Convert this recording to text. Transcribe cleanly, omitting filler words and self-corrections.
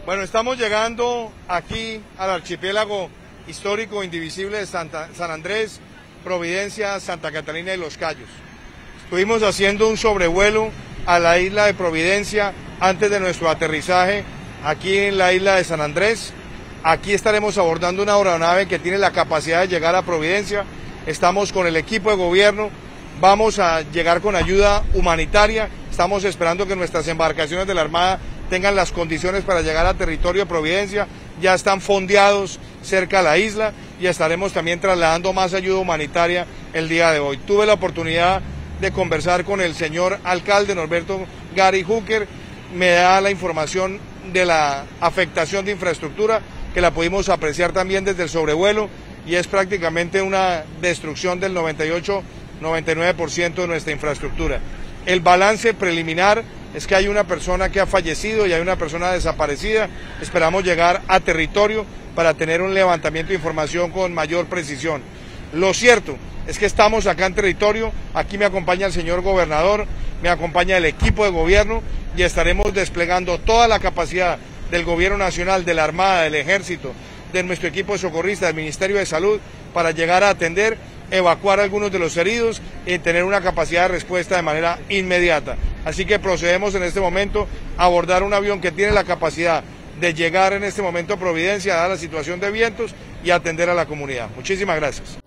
Bueno, estamos llegando aquí al archipiélago histórico indivisible de San Andrés, Providencia, Santa Catalina y Los Cayos. Estuvimos haciendo un sobrevuelo a la isla de Providencia antes de nuestro aterrizaje aquí en la isla de San Andrés. Aquí estaremos abordando una aeronave que tiene la capacidad de llegar a Providencia. Estamos con el equipo de gobierno, vamos a llegar con ayuda humanitaria. Estamos esperando que nuestras embarcaciones de la Armada tengan las condiciones para llegar a territorio de Providencia. Ya están fondeados cerca a la isla y estaremos también trasladando más ayuda humanitaria el día de hoy. Tuve la oportunidad de conversar con el señor alcalde Norberto Gary Hooker. Me da la información de la afectación de infraestructura, que la pudimos apreciar también desde el sobrevuelo, y es prácticamente una destrucción del 98-99% de nuestra infraestructura. El balance preliminar es que hay una persona que ha fallecido y hay una persona desaparecida. Esperamos llegar a territorio para tener un levantamiento de información con mayor precisión. Lo cierto es que estamos acá en territorio, aquí me acompaña el señor gobernador, me acompaña el equipo de gobierno y estaremos desplegando toda la capacidad del gobierno nacional, de la Armada, del Ejército, de nuestro equipo de socorristas, del Ministerio de Salud, para llegar a atender, evacuar a algunos de los heridos y tener una capacidad de respuesta de manera inmediata. Así que procedemos en este momento a abordar un avión que tiene la capacidad de llegar en este momento a Providencia, dada la situación de vientos, y atender a la comunidad. Muchísimas gracias.